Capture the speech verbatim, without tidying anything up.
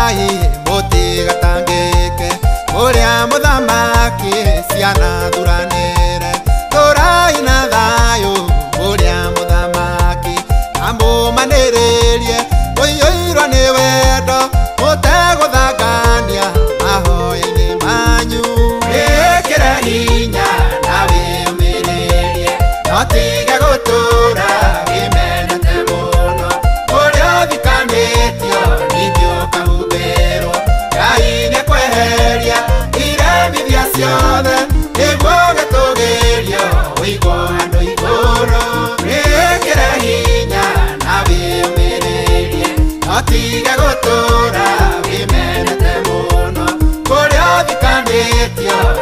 Ngai mũtiga tangĩke ũrĩa mũthamaki ciana thuranĩre tũrai na thayũ ũrĩa mũthamaki amũmanĩrĩrie ũiyũirwo nĩ wendo mũtegũthangania mahoya-inĩ manyu wĩkĩre hinya na wĩyũmĩrĩrie no tige gũtũra wĩmenete mũno ũrĩa ũthikanĩtio ningĩ ũkahumbĩrwo Ngai nĩekweheria iremithia ciothe nĩguo gĩtũgĩrio ũigwo handũ igũrũ wĩkĩre hinya na wĩyũmĩrĩrie no tige gũtũra wĩmenete mũno ũrĩa ũthikanĩtio